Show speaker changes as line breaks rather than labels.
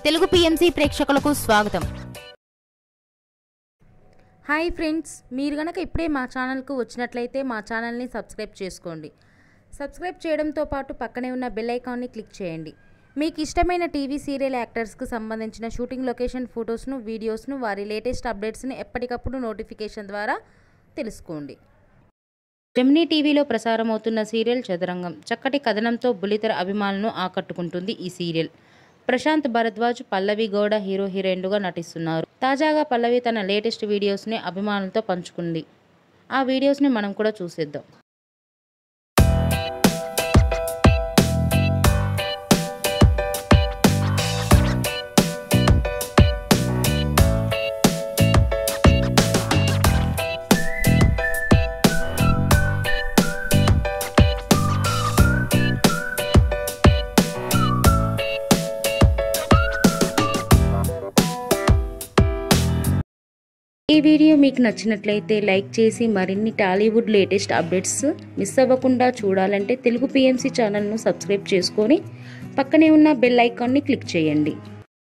Telugu PMC ప్రేక్షకులకు స్వాగతం.
Hi friends, మీరు గనక ఇప్పుడే మా ఛానల్కు వచ్చినట్లయితే మా ఛానల్ని సబ్స్క్రైబ్ చేసుకోండి. సబ్స్క్రైబ్ చేయడంతో పాటు పక్కనే ఉన్న బెల్ ఐకాన్ని క్లిక్ చేయండి. మీకు ఇష్టమైన టీవీ సీరియల్ యాక్టర్స్కు సంబంధించిన షూటింగ్ లొకేషన్ ఫొటోస్ను, వీడియోస్ను, వారి లేటెస్ట్ అప్డేట్స్ని ఎప్పటికప్పుడు నోటిఫికేషన్ ద్వారా తెలుసుకోండి. జెమినీ టీవీలో ప్రసారమవుతున్న సీరియల్ చదరంగం చక్కటి కథనంతో బుల్లితెర అభిమానులను ఆకట్టుకుంటుంది. ఈ సీరియల్ ప్రశాంత్ భరద్వాజ్, పల్లవి గౌడ హీరో హీరోయిన్లుగా నటిస్తున్నారు. తాజాగా పల్లవి తన లేటెస్ట్ వీడియోస్ని అభిమానులతో పంచుకుంది. ఆ వీడియోస్ని మనం కూడా చూసేద్దాం. ఈ వీడియో మీకు నచ్చినట్లయితే లైక్ చేసి మరిన్ని టాలీవుడ్ లేటెస్ట్ అప్డేట్స్ మిస్ అవ్వకుండా చూడాలంటే తెలుగు పిఎంసి ఛానల్ను సబ్స్క్రైబ్ చేసుకొని పక్కనే ఉన్న బెల్ ఐకాన్ని క్లిక్ చేయండి.